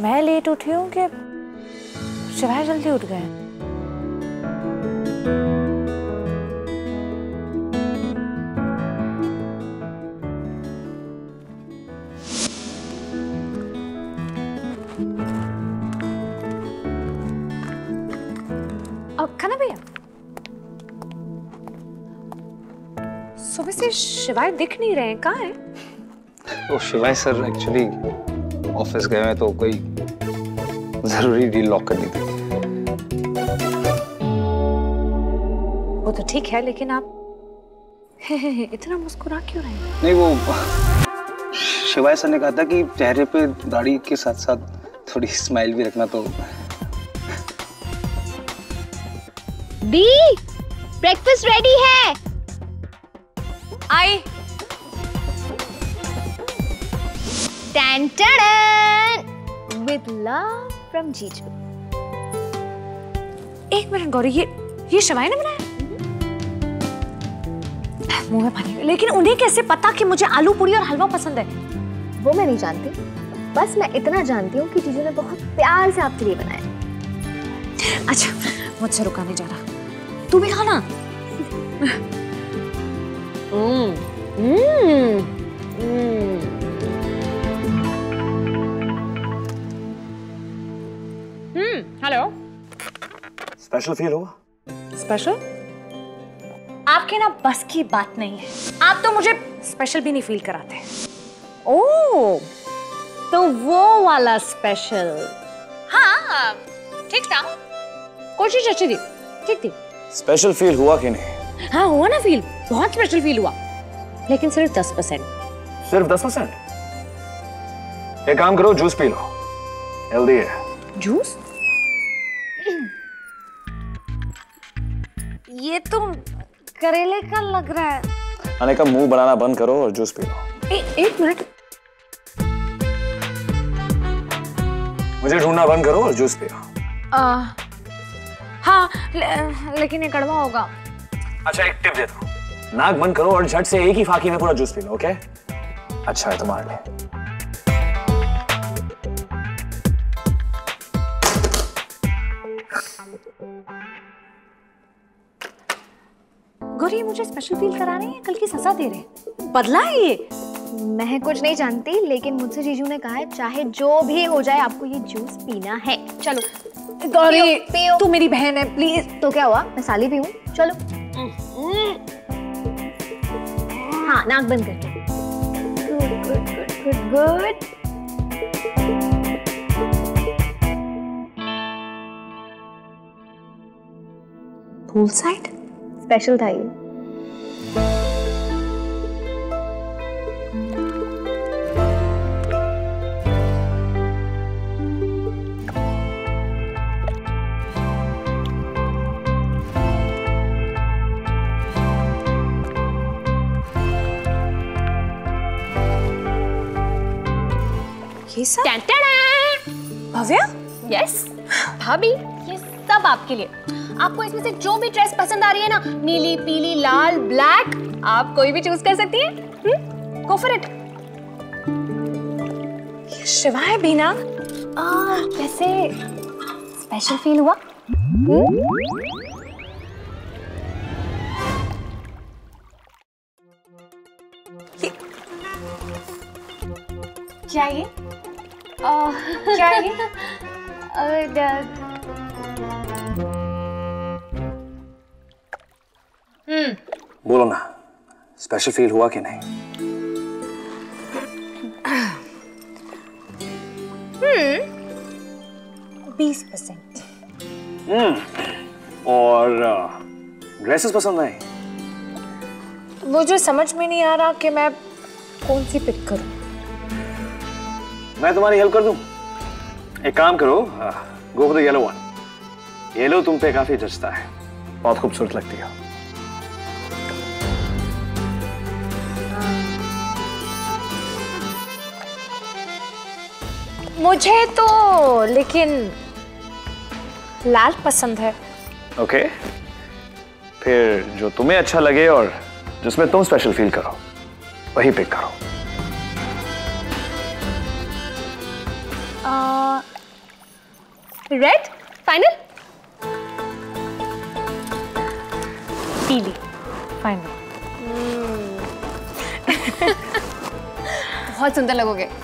मैं लेट उठी हूँ कि शिवाय जल्दी उठ गए? अब खाना भैया, सुबह से शिवाय दिख नहीं रहे हैं, कहाँ हैं? तो शिवाय सर एक्चुअली ऑफिस गए हैं, तो कोई जरूरी डील लॉक करनी थी। वो तो ठीक है, लेकिन आप इतना मुस्कुरा क्यों रहे हैं? नहीं, वो शिवाय सर ने कहा था कि चेहरे पे दाढ़ी के साथ साथ थोड़ी स्माइल भी रखना। तो दी, ब्रेकफास्ट रेडी है। आई। टन टन, with love from जीजू। एक मिनट गौरी, ये शिवाय ने बनाया? मुंह में पानी। लेकिन उन्हें कैसे पता कि मुझे आलू पूरी और हलवा पसंद है? वो मैं नहीं जानती, बस मैं इतना जानती हूँ कि जीजू ने बहुत प्यार से आपके लिए बनाया। अच्छा, मुझसे रुका नहीं जा रहा, तू भी खाना। हेलो। स्पेशल फील हुआ? स्पेशल? आपके ना बस की बात नहीं है, आप तो मुझे स्पेशल भी नहीं फील कराते। ओह, तो वो वाला स्पेशल। हाँ, ठीक था, कोशिश अच्छी थी, ठीक थी। स्पेशल फील हुआ कि नहीं? हाँ हुआ ना फील, बहुत स्पेशल फील हुआ, लेकिन सिर्फ 10%। सिर्फ 10%? एक काम करो, जूस पी लो, हेल्दी है। जूस? ये तो करेले का लग रहा है। खाने का मुंह बनाना बंद करो और जूस पी लो। एक मिनट, मुझे ढूंढना बंद करो और जूस पियो। हाँ, लेकिन ये कड़वा होगा। अच्छा, एक टिप देता हूँ, नाक बंद करो और झट से एक ही फाकी में पूरा जूस पी लो, ओके? अच्छा है तुम्हारे लिए। गौरी, मुझे स्पेशल फील करा रहे हैं, कल की सजा दे रहे हैं, बदला है ये। मैं कुछ नहीं जानती, लेकिन मुझसे जीजू ने कहा है चाहे जो भी हो जाए आपको ये जूस पीना है। चलो गौरी, पियो। तू मेरी बहन है, प्लीज। तो क्या हुआ, मैं साली भी हूँ, चलो। हाँ, नाक बंद करके। Good good good good. Pool side special था ये। ये सब? भव्या? यस भाभी, ये सब आपके लिए। आपको इसमें से जो भी ड्रेस पसंद आ रही है ना, नीली, पीली, लाल, ब्लैक, आप कोई भी चूज कर सकती हैं। Go for it. शिवाय भी ना? कैसे स्पेशल फील हुआ? क्या ये? क्या ये? बोलो ना, स्पेशल फील हुआ कि नहीं? 20%। और ड्रेसेस पसंद आई? मुझे समझ में नहीं आ रहा कि मैं कौन सी पिक करूं। मैं तुम्हारी हेल्प कर दूं? एक काम करो, go for the yellow one. Yellow तुम पे काफी जचता है, बहुत खूबसूरत लगती है। मुझे तो लेकिन लाल पसंद है। ओके, फिर जो तुम्हें अच्छा लगे और जिसमें तुम स्पेशल फील करो वही पिक करो। Red final? पीली फाइनल। बहुत सुंदर लगोगे।